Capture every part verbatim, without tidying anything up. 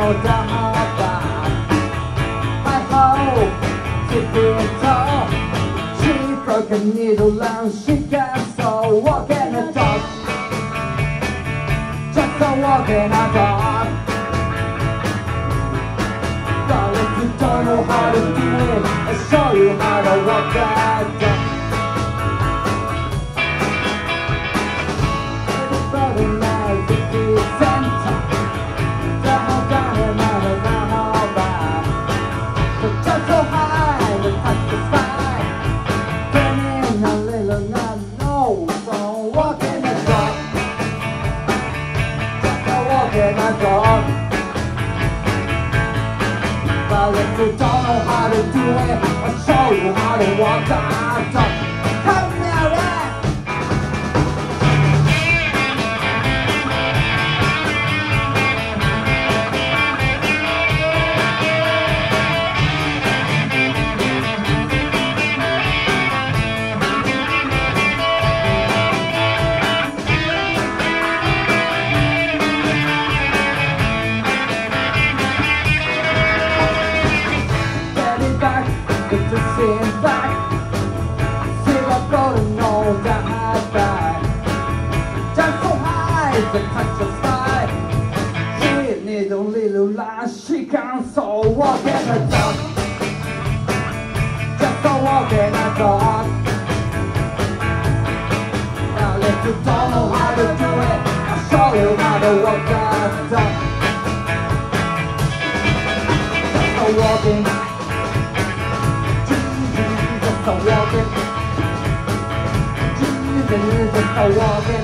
doubt that I hope she feels tall. She broke a needle and she can so walk in the dark. Just a walk in the dark. But if you don't know how to do it, I'll show you how to walk that dark. But if you don't know how to do it, I'll show you how to walk that dog. Come now, yeah. It's a sin back. See what's going on down my back. Just so high to touch the sky. She needs a little line. She can so walk in the dark. Just so walk in the dark. Now if you don't know how to do it, I'll show you how to walk that dark. Just so walking. Just a walking, Jesus, just a walking,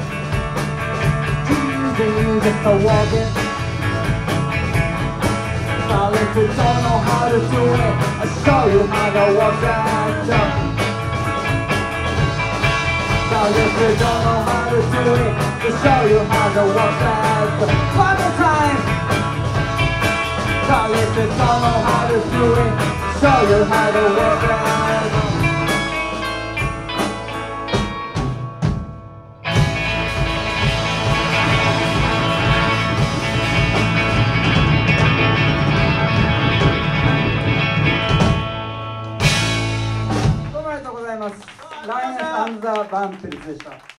Jesus, just a walking. Now if you don't know how to do it, I'll show you how to walk that jump. Now if you don't know how to do it, I'll show you how to walk that jump. One more time. Now if you don't know how to do it, show you how to walk that.来年サンザーバンプリスでした。